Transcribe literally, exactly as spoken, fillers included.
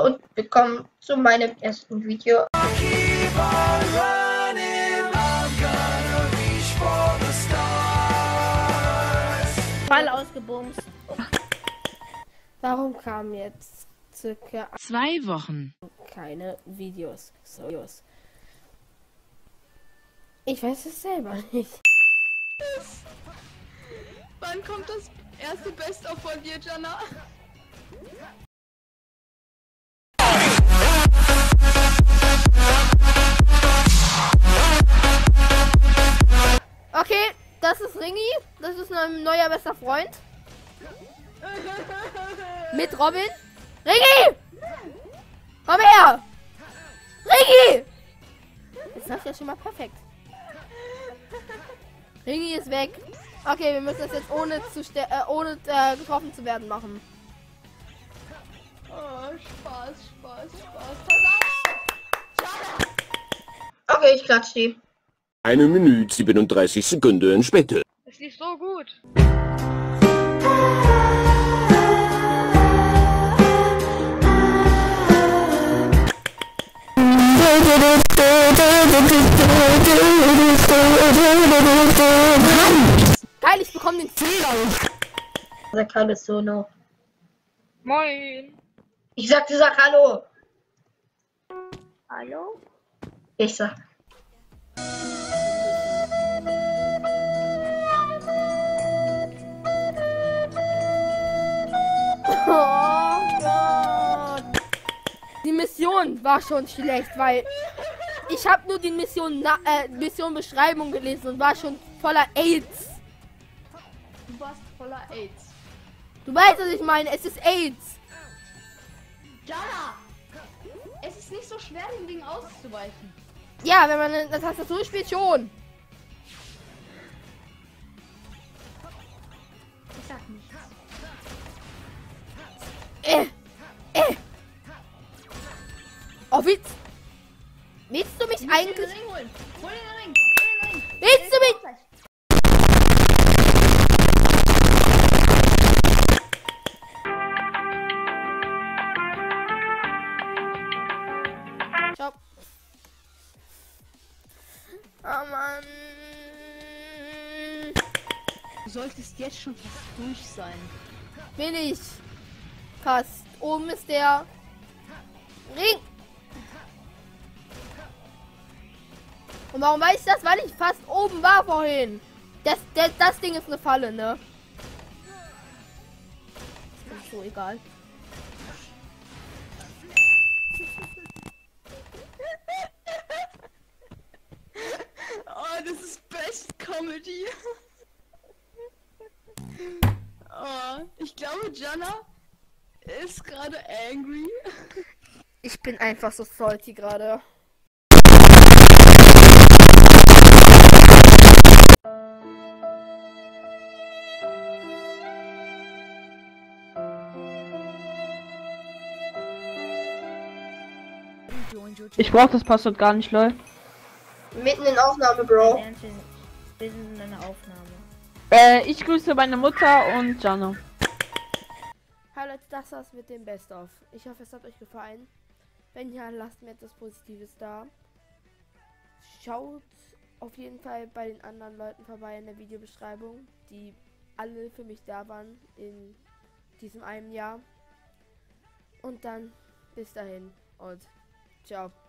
Hallo und willkommen zu meinem ersten Video. Ball ausgebumst. Warum kamen jetzt circa zwei Wochen keine Videos? So, ich weiß es selber nicht. Wann kommt das erste Best-of von dir, Jana? Okay, das ist Ringi. Das ist ein neuer bester Freund. Mit Robin. Ringi! Komm her! Ringi! Jetzt läuft ja schon mal perfekt. Ringi ist weg. Okay, wir müssen das jetzt ohne zu äh, ohne äh, getroffen zu werden machen. Oh, Spaß, Spaß, Spaß. Pass auf! Okay, ich klatsche die. Eine Minute siebenunddreißig Sekunden später. Es lief so gut. Geil, ich bekomme den Fehler. Sag Hallo, Sono. Moin. Ich sagte, sag Hallo. Hallo? Ich sag. Oh Gott. Die Mission war schon schlecht, weil ich habe nur die Mission äh, Mission Beschreibung gelesen und war schon voller AIDS. Du warst voller AIDS. Du weißt, was ich meine, es ist AIDS. Jana! Es ist nicht so schwer, dem Ding auszuweichen. Ja, wenn man eine Tastatur spielt, schon. Ich sag nichts. Äh, äh. Oh, willst, willst du mich Du musst eigentlich... den Ring holen. Hol den Ring. Hol den Ring. Willst du mich... Ciao. Oh Mann. Du solltest jetzt schon fast durch sein. Bin ich. Fast. Oben ist der Ring. Und warum weiß ich das? Weil ich fast oben war vorhin. Das, das, das Ding ist eine Falle, ne? Ist so egal. Oh, das ist Best Comedy. Oh, ich glaube, Jana ist gerade angry. Ich bin einfach so salty gerade. Ich brauche das Passwort gar nicht, lol. Mitten in Aufnahme, Bro. Wir sind in einer Aufnahme. Äh, ich grüße meine Mutter und Jana. Hallo, das war's mit dem Best-of. Ich hoffe, es hat euch gefallen. Wenn ja, lasst mir etwas Positives da. Schaut auf jeden Fall bei den anderen Leuten vorbei in der Videobeschreibung, die alle für mich da waren in diesem einen Jahr. Und dann bis dahin und ciao.